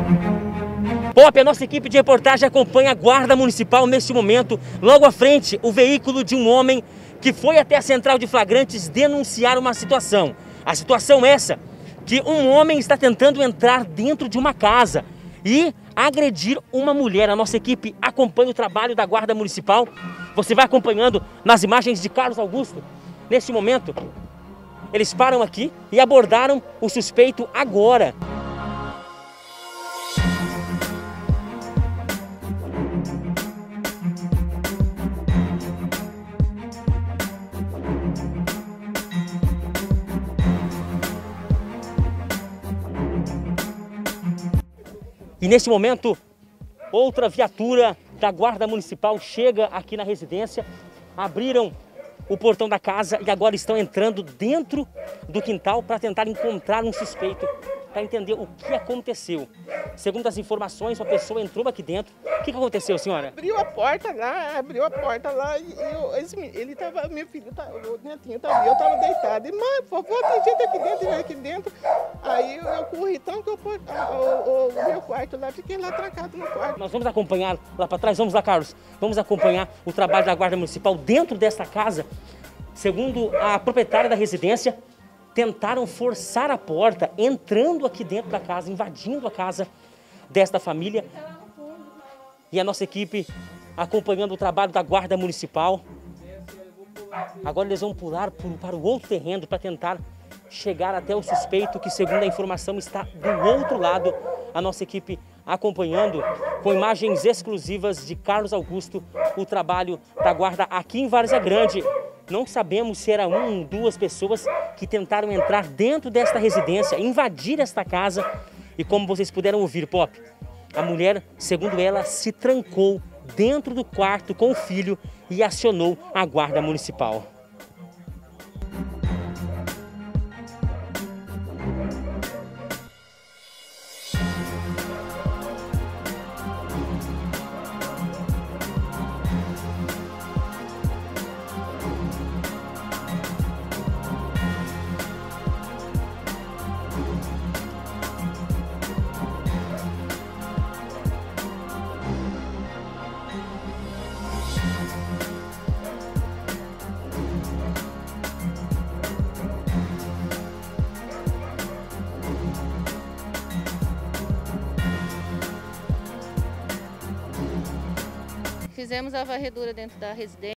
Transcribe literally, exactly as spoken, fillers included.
Pop, a nossa equipe de reportagem acompanha a Guarda Municipal neste momento. Logo à frente, o veículo de um homem que foi até a central de flagrantes denunciar uma situação. A situação é essa, que um homem está tentando entrar dentro de uma casa e agredir uma mulher. A nossa equipe acompanha o trabalho da Guarda Municipal. Você vai acompanhando nas imagens de Carlos Augusto. Neste momento, eles param aqui e abordaram o suspeito agora. E neste momento, outra viatura da Guarda Municipal chega aqui na residência, abriram o portão da casa e agora estão entrando dentro do quintal para tentar encontrar um suspeito, para entender o que aconteceu. Segundo as informações, uma pessoa entrou aqui dentro. O que aconteceu, senhora? Abriu a porta lá, abriu a porta lá e eu, esse, ele tava, meu filho, tá, o netinho tava ali, eu tava deitado. E, mãe, por favor, tem gente aqui dentro, vem aqui dentro. Aí eu, eu corri tão que eu, o, o, o meu quarto lá, fiquei lá trancado no quarto. Nós vamos acompanhar lá para trás, vamos lá, Carlos. Vamos acompanhar o trabalho da Guarda Municipal dentro desta casa. Segundo a proprietária da residência, tentaram forçar a porta, entrando aqui dentro da casa, invadindo a casa desta família. E a nossa equipe acompanhando o trabalho da Guarda Municipal. Agora eles vão pular para o outro terreno para tentar chegar até o suspeito, que segundo a informação está do outro lado. A nossa equipe acompanhando com imagens exclusivas de Carlos Augusto o trabalho da guarda aqui em Várzea Grande. Não sabemos se era um, duas pessoas que tentaram entrar dentro desta residência, invadir esta casa. E como vocês puderam ouvir, Pop, a mulher, segundo ela, se trancou dentro do quarto com o filho e acionou a Guarda Municipal. Fizemos a varredura dentro da residência.